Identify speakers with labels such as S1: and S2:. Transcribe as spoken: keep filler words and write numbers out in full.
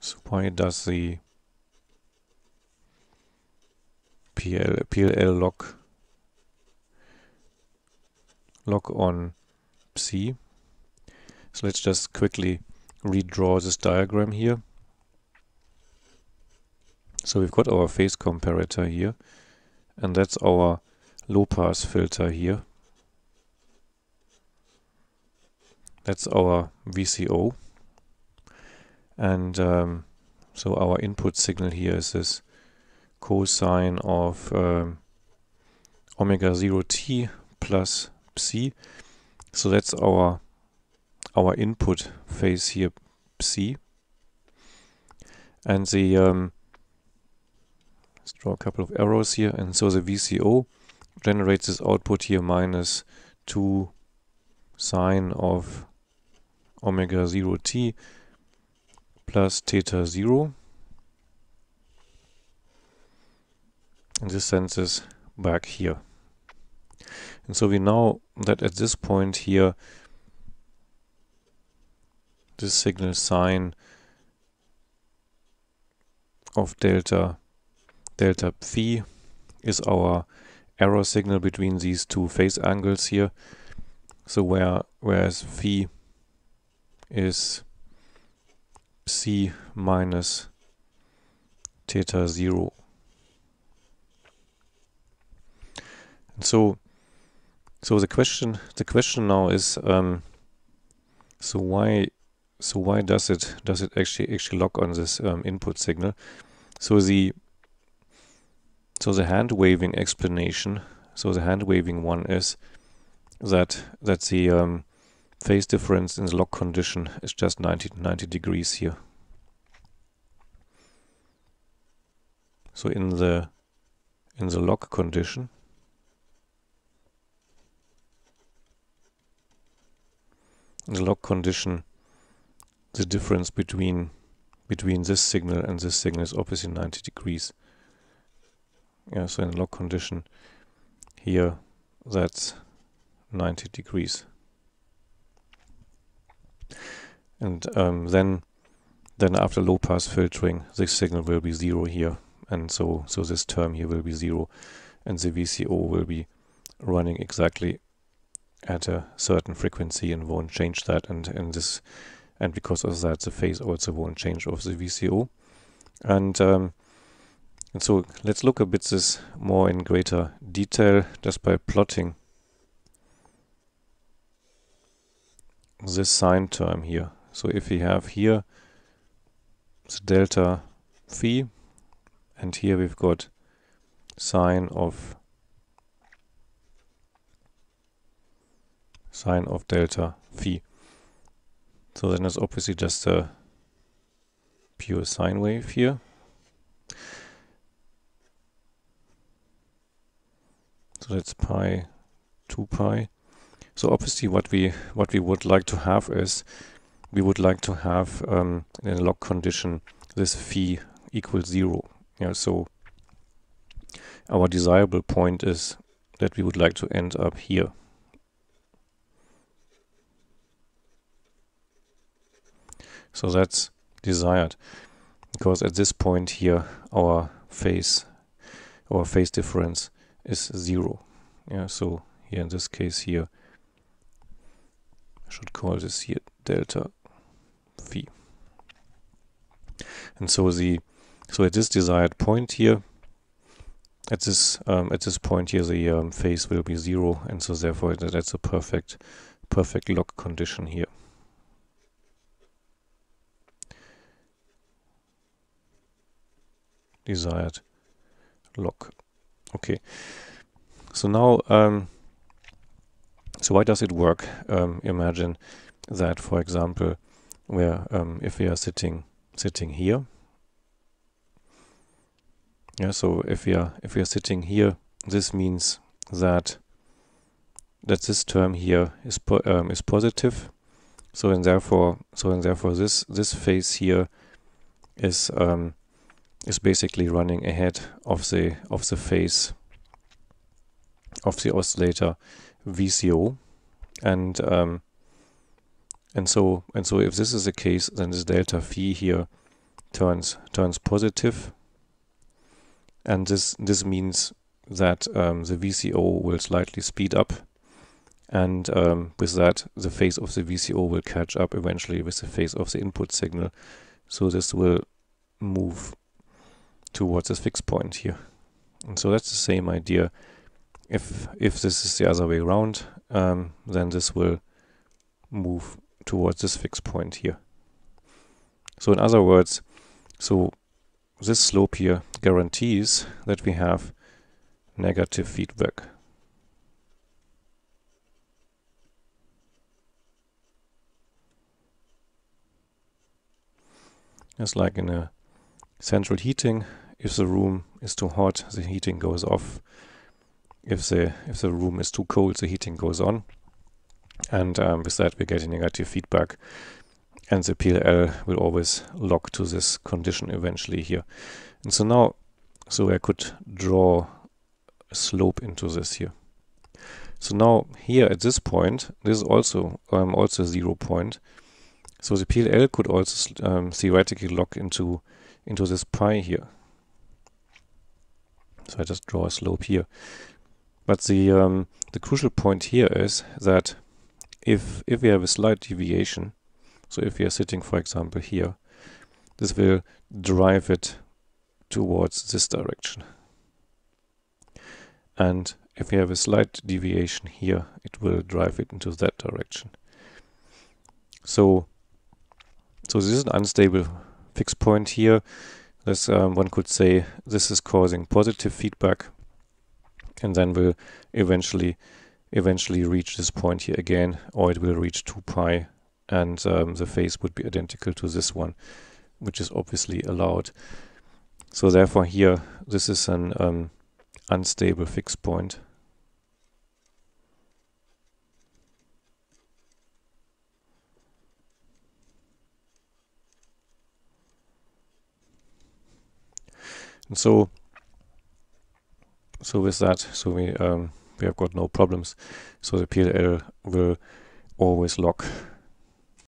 S1: So why does the P L, P L L lock lock on psi? So let's just quickly redraw this diagram here. So we've got our phase comparator here, and that's our low pass filter here. That's our V C O. And um, so our input signal here is this cosine of um, omega zero t plus psi. So that's our our input phase here, psi. And the um, let's draw a couple of arrows here. And so the V C O generates this output here minus two sine of omega zero t plus theta zero. And this sends us back here. And so we know that at this point here, this signal sine of delta delta phi is our error signal between these two phase angles here. So where whereas phi is psi minus theta zero. And so so the question the question now is um, so why so why does it does it actually actually lock on this um, input signal? So the so the hand waving explanation, so the hand waving one is that that the um, phase difference in the lock condition is just ninety degrees here. So in the in the lock condition, in the lock condition, the difference between between this signal and this signal is obviously ninety degrees. Yeah, so in the lock condition here, that's ninety degrees. And um, then then after low pass filtering, this signal will be zero here, and so so this term here will be zero, and the V C O will be running exactly at a certain frequency and won't change that, and and this and because of that the phase also won't change of the V C O. And um, and so let's look a bit this more in greater detail just by plotting this sine term here. So if we have here the delta phi, and here we've got sine of sine of delta phi. So then it's obviously just a pure sine wave here. So that's pi, two pi. So obviously what we what we would like to have is we would like to have um, in a lock condition this phi equals zero. Yeah, so our desirable point is that we would like to end up here. So that's desired, because at this point here our phase our phase difference is zero. Yeah, so here in this case here I should call this here delta phi. And so the so at this desired point here, at this um, at this point here the um, phase will be zero, and so therefore that's a perfect perfect lock condition here. Desired lock. Okay. So now, um, so why does it work? Um, imagine that, for example, where um, if we are sitting sitting here. Yeah. So if we are if we are sitting here, this means that that this term here is po um, is positive. So and therefore so and therefore this this phase here is um, is basically running ahead of the of the phase of the oscillator V C O, and um, and so and so if this is the case, then this delta phi here turns turns positive, and this this means that um, the V C O will slightly speed up, and um, with that the phase of the V C O will catch up eventually with the phase of the input signal. So this will move towards this fixed point here. And so that's the same idea. If if this is the other way around, um, then this will move towards this fixed point here. So in other words, so this slope here guarantees that we have negative feedback. It's like in a central heating. If the room is too hot, the heating goes off. If the if the room is too cold, the heating goes on. And um, with that, we're getting negative feedback. And the P L L will always lock to this condition eventually here. And so now, so I could draw a slope into this here. So now here at this point, this is also um, also a zero point. So the P L L could also um, theoretically lock into into this pi here. So I just draw a slope here. But the um, the crucial point here is that if if we have a slight deviation, so if we are sitting, for example, here, this will drive it towards this direction. And if we have a slight deviation here, it will drive it into that direction. So, so this is an unstable fixed point here. This um, one could say this is causing positive feedback, and then will eventually eventually reach this point here again, or it will reach two pi, and um, the phase would be identical to this one, which is obviously allowed. So therefore here this is an um, unstable fixed point. And so so with that, so we um, we have got no problems. So the P L L will always lock